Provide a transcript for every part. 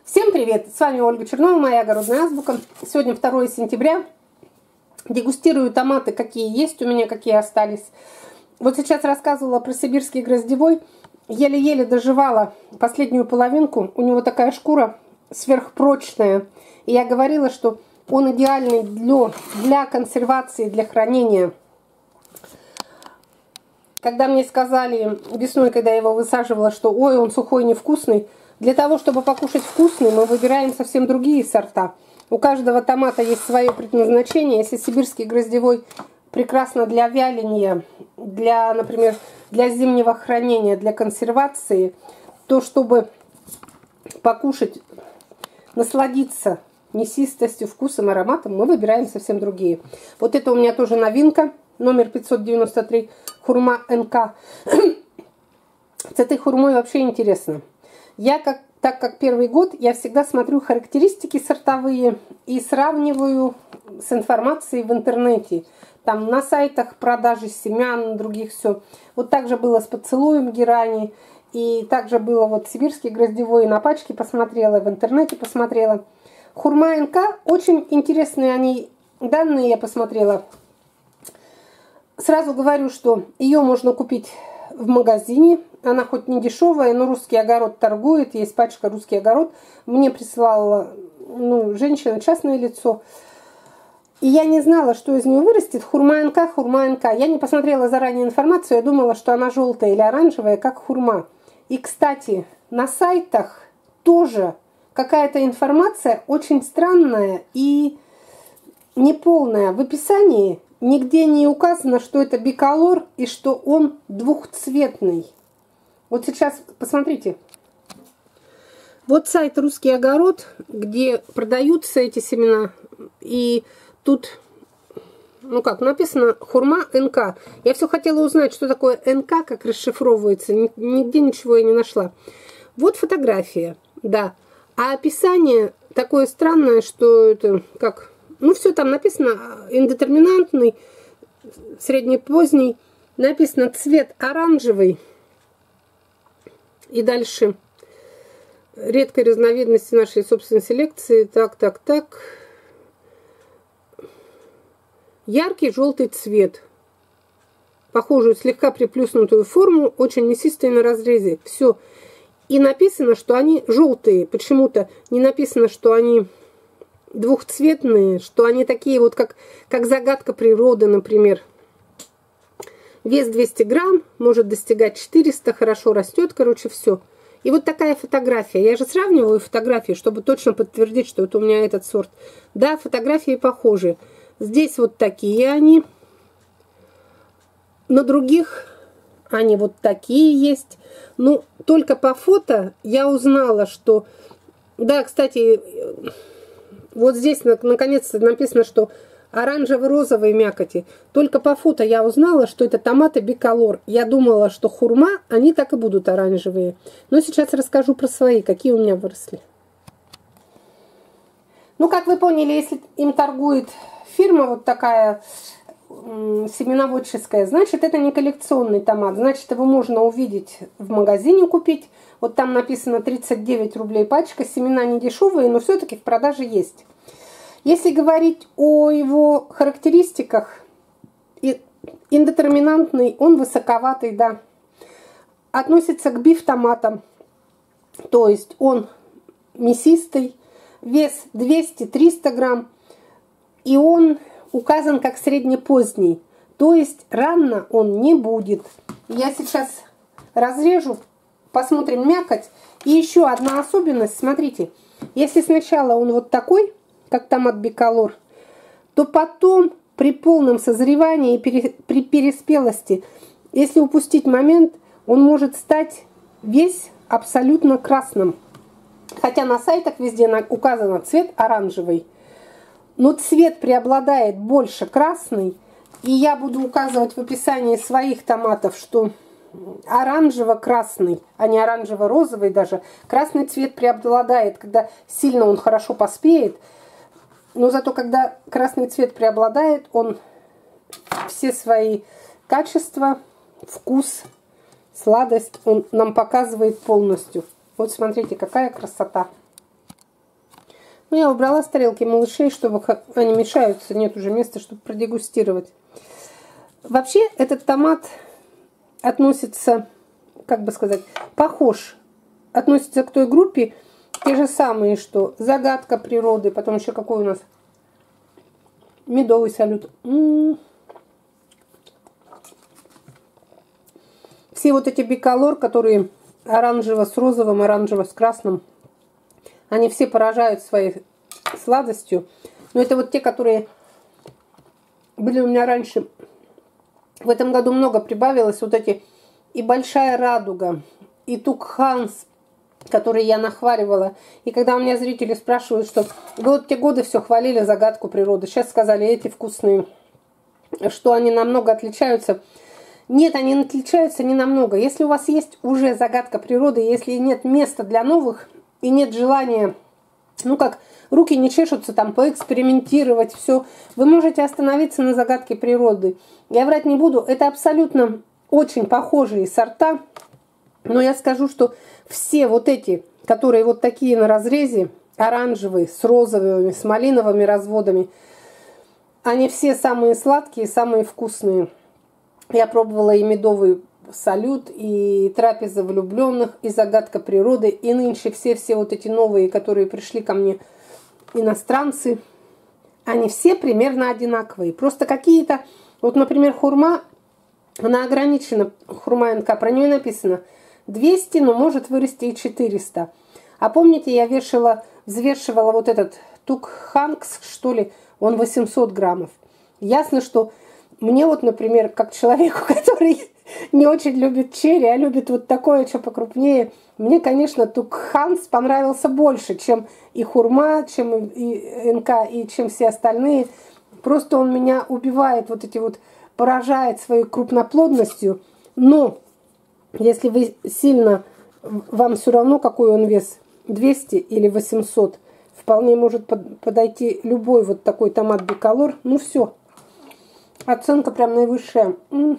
Всем привет! С вами Ольга Чернова, моя огородная азбука. Сегодня 2 сентября. Дегустирую томаты, какие есть у меня, какие остались. Вот сейчас рассказывала про сибирский гроздевой. Еле-еле доживала последнюю половинку. У него такая шкура сверхпрочная. И я говорила, что он идеальный для консервации, для хранения. Когда мне сказали весной, когда я его высаживала, что ой, он сухой, невкусный, для того, чтобы покушать вкусный, мы выбираем совсем другие сорта. У каждого томата есть свое предназначение. Если сибирский гроздевой прекрасно для вяления, например, для зимнего хранения, для консервации, то чтобы покушать, насладиться мясистостью, вкусом, ароматом, мы выбираем совсем другие. Вот это у меня тоже новинка, номер 593, хурма НК. С этой хурмой вообще интересно. Так как первый год, я всегда смотрю характеристики сортовые и сравниваю с информацией в интернете. Там на сайтах продажи семян, других все. Вот так же было с поцелуем герани. И также было вот сибирский гроздевой, на пачке посмотрела, в интернете посмотрела. Хурма НК, очень интересные данные я посмотрела. Сразу говорю, что ее можно купить в магазине. Она хоть не дешевая, но Русский огород торгует. Есть пачка Русский огород. Мне присылала женщина, частное лицо. И я не знала, что из нее вырастет. Хурма НК, хурма НК. Я не посмотрела заранее информацию. Я думала, что она желтая или оранжевая, как хурма. И, кстати, на сайтах тоже какая-то информация очень странная и неполная. В описании нигде не указано, что это биколор и что он двухцветный. Вот сейчас посмотрите. Вот сайт Русский огород, где продаются эти семена. И тут, написано хурма НК. Я все хотела узнать, что такое НК, как расшифровывается. Нигде ничего я не нашла. Вот фотография, да. А описание такое странное, что это как... все там написано, индетерминантный, среднепоздний. Написано цвет оранжевый. И дальше редкой разновидности нашей собственной селекции. Так. Яркий желтый цвет. Похожую слегка приплюснутую форму, очень мясистые на разрезе. Все. И написано, что они желтые. Почему-то не написано, что они двухцветные, что они такие вот, как загадка природы, например. Вес 200 грамм, может достигать 400, хорошо растет, все. И вот такая фотография. Я же сравниваю фотографии, чтобы точно подтвердить, что это у меня этот сорт. Да, фотографии похожи. Здесь вот такие они. На других они вот такие есть. Только по фото я узнала, что... Да, кстати, вот здесь наконец-то написано, что оранжево-розовые мякоти. Только по фото я узнала, что это томаты биколор. Я думала, что хурма, они так и будут оранжевые. Но сейчас расскажу про свои, какие у меня выросли. Как вы поняли, если им торгует фирма вот такая семеноводческая, значит, это не коллекционный томат. Значит, его можно увидеть в магазине купить. Вот там написано 39 рублей пачка. Семена не дешевые, но все-таки в продаже есть. Если говорить о его характеристиках, индетерминантный, он высоковатый, да. Относится к биф-томатам, то есть он мясистый, вес 200-300 грамм, и он указан как среднепоздний, то есть рано он не будет. Я сейчас разрежу, посмотрим мякоть. И еще одна особенность, смотрите, если сначала он вот такой, как томат биколор, то потом при полном созревании, при переспелости, если упустить момент, он может стать весь абсолютно красным. Хотя на сайтах везде указано цвет оранжевый. Но цвет преобладает больше красный. И я буду указывать в описании своих томатов, что оранжево-красный, а не оранжево-розовый даже. Красный цвет преобладает, когда сильно он хорошо поспеет. Но зато, когда красный цвет преобладает, он все свои качества, вкус, сладость, он нам показывает полностью. Вот смотрите, какая красота. Ну, я убрала с тарелки малышей, чтобы они мешаются, нет уже места, чтобы продегустировать. Вообще, этот томат относится, как бы сказать, похож, относится к той группе, те же самые, что загадка природы, потом еще какой у нас медовый салют. Все вот эти биколор, которые оранжево с розовым, оранжево с красным, они все поражают своей сладостью. Но это вот те, которые были у меня раньше. В этом году много прибавилось. Вот эти и большая радуга, и тукханс, который я нахваливала. И когда у меня зрители спрашивают, что вы вот те годы все хвалили загадку природы, сейчас сказали, эти вкусные, что они намного отличаются. Нет, они отличаются не намного. Если у вас есть уже загадка природы, если нет места для новых и нет желания, ну как, руки не чешутся там поэкспериментировать, все, вы можете остановиться на загадке природы. Я врать не буду, это абсолютно очень похожие сорта, но я скажу, что все вот эти, которые вот такие на разрезе, оранжевые, с розовыми, с малиновыми разводами, они все самые сладкие, самые вкусные. Я пробовала и медовый салют, и трапеза влюбленных, и загадка природы, и нынче все вот эти новые, которые пришли ко мне, иностранцы, они все примерно одинаковые. Просто какие-то, вот, например, хурма, она ограничена, хурма НК, про нее написано 200, но может вырасти и 400. А помните, я взвешивала вот этот тукханкс, что ли, он 800 граммов. Ясно, что мне вот, например, как человеку, который не очень любит черри, а любит вот такое, что покрупнее, мне, конечно, тукханс понравился больше, чем и хурма, чем и НК, и чем все остальные. Просто он меня убивает, вот эти вот, поражает своей крупноплодностью. Но если вы сильно, вам все равно, какой он вес, 200 или 800, вполне может подойти любой вот такой томат биколор. Ну все. Оценка прям наивысшая. Ну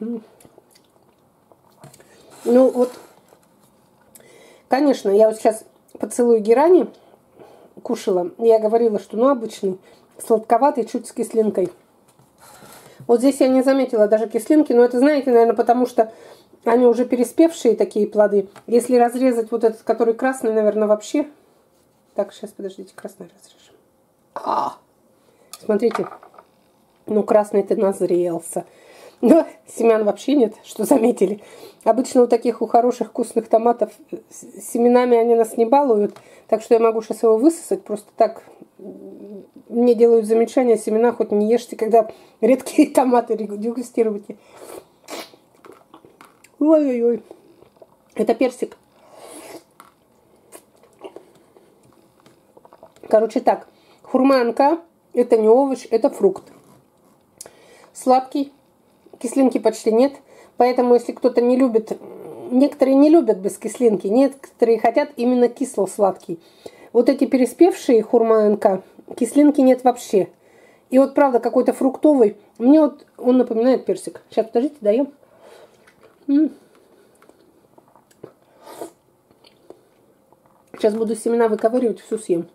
вот, конечно, я вот сейчас поцелуй герани кушала. Я говорила, что ну обычный, сладковатый, чуть с кислинкой. Вот здесь я не заметила даже кислинки, но это, знаете, наверное, потому что они уже переспевшие такие плоды. Если разрезать вот этот, который красный, наверное, вообще... Так, сейчас, подождите, красный разрежем. Смотрите. Ну, красный-то назрелся. Но семян вообще нет, что заметили. Обычно у таких, у хороших вкусных томатов семенами они нас не балуют. Так что я могу сейчас его высосать. Просто так мне делают замечания, семена хоть не ешьте, когда редкие томаты дегустируете. Ой-ой-ой. Это персик. Короче так, хурманка это не овощ, это фрукт. Сладкий, кислинки почти нет, поэтому если кто-то не любит, некоторые не любят без кислинки, некоторые хотят именно кисло-сладкий. Вот эти переспевшие хурма НК, кислинки нет вообще. И вот правда какой-то фруктовый, мне вот он напоминает персик. Сейчас, подождите, даем. Сейчас буду семена выковыривать, всю съем.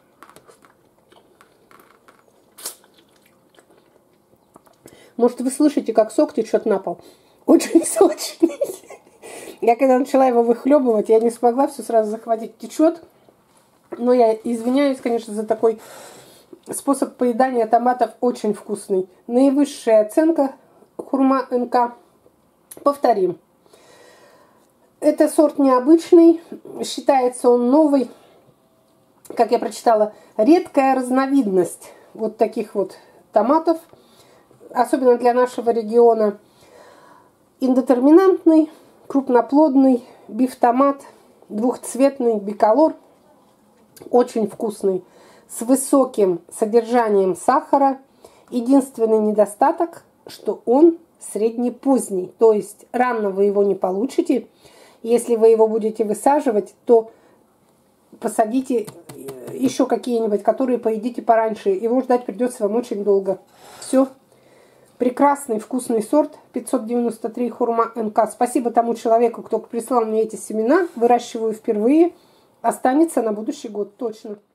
Может, вы слышите, как сок течет на пол? Очень сочный. Я когда начала его выхлебывать, я не смогла все сразу захватить. Течет. Но я извиняюсь, конечно, за такой способ поедания томатов. Очень вкусный. Наивысшая оценка хурма НК. Повторим. Это сорт необычный. Считается он новый. Как я прочитала, редкая разновидность вот таких вот томатов. Особенно для нашего региона. Индетерминантный, крупноплодный бифтомат, двухцветный биколор. Очень вкусный, с высоким содержанием сахара. Единственный недостаток, что он среднепоздний. То есть рано вы его не получите. Если вы его будете высаживать, то посадите еще какие-нибудь, которые поедите пораньше. Его ждать придется вам очень долго. Все. Прекрасный вкусный сорт 593 хурма НК. Спасибо тому человеку, кто прислал мне эти семена. Выращиваю впервые. Останется на будущий год точно.